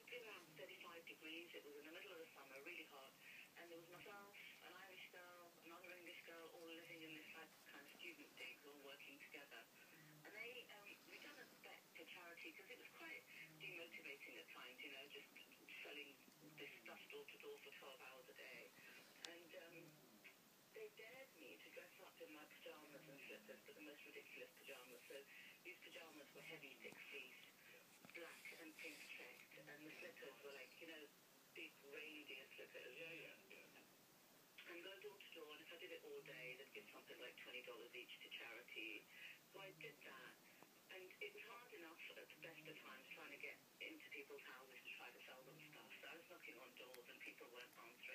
been around 35 degrees. It was in the middle of the summer, really hot. And there was myself, an Irish girl, another English girl, all living in this like kind of student digs, all working together. And we done a bet to charity because it was quite demotivating at times, you know, just selling this stuff door to door for 12 hours a day. And they dared me to dress up in my pajamas and slippers, but the most ridiculous pajamas. So these pajamas were heavy, thick fleece, black and pink checked, and the slippers were like, you know, big reindeer slippers. And go door to door, and if I did it all day, they'd give something like $20 each to charity. So I did that, and it was hard enough at the best of times trying to get into people's houses to try to sell them stuff. So I was knocking on doors, and people weren't answering.